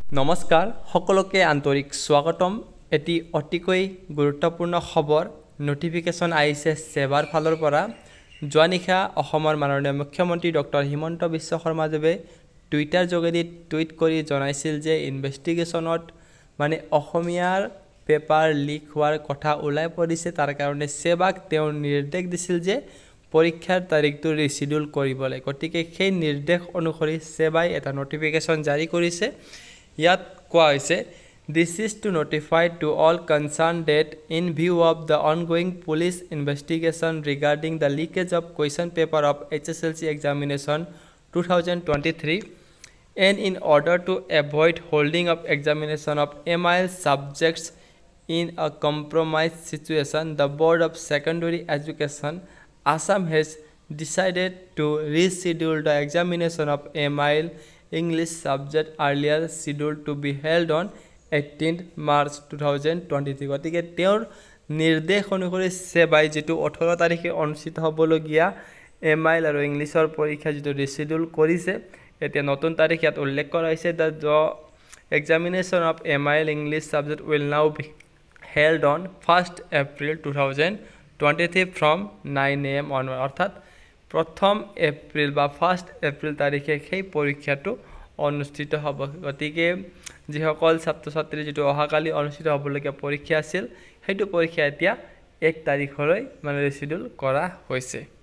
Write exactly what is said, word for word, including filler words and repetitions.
নমস্কাৰ সকলোকে আন্তৰিক স্বাগতম এটি অতিকৈ গুৰুত্বপূৰ্ণ খবৰ নোটিফিকেশন আইছে সেবাৰ ফালৰ পৰা জোৱানিখা অসমৰ মাননীয় মুখ্যমন্ত্ৰী ডক্টৰ হিমন্ত বিশ্ব শৰ্মাদেৱে টুইটাৰ যোগেদি টুইট কৰি জনাইছিল যে ইনভেষ্টিগেশনত মানে অসমীয়াৰ পেপাৰ লিক হোৱাৰ কথা ওলাই পৰিছে তাৰ কাৰণে সেবাক তেওঁ নিৰ্দেশ দিছিল যে পৰীক্ষাৰ তাৰিখটো ৰিশিডিউল কৰিবলৈ গতিকে সেই নিৰ্দেশ অনুসৰি সেবাই এটা নোটিফিকেশন জাৰি কৰিছে ইয়াত কোৱা হৈছে This is to notify to all concerned that in view of the ongoing police investigation regarding the leakage of question paper of H S L C examination twenty twenty-three and in order to avoid holding of examination of M I L subjects in a compromised situation, the Board of Secondary Education Assam has decided to reschedule the examination of M I L English subject earlier scheduled to be held on eighteenth March twenty twenty-three গতিকে তেওঁৰ নিৰ্দেশ অনুসৰি সেবাই যেটো eighteen তাৰিখে অনুষ্ঠিত হ'বলগীয়া M I L আৰু ইংলিছৰ পৰীক্ষা যেটো ৰিশিডিউল কৰিছে এতিয়া নতুন তাৰিখ ইয়াত উল্লেখ কৰা হৈছে the examination of M I L English subject will now be held on first April twenty twenty-three from nine A M onward অৰ্থাৎ প্ৰথম এপ্ৰিল বা ফাৰ্স্ট এপ্ৰিল তাৰিখে সেই পৰীক্ষাটো অনুষ্ঠিত হ'ব গতিকে যিসকল ছাত্ৰ ছাত্ৰী যেটো অহাকালি অনুষ্ঠিত হ'বলগীয়া পৰীক্ষা আছিল সেইটো পৰীক্ষা এতিয়া এক তাৰিখলৈ মানে ৰিশিডিউল কৰা হৈছে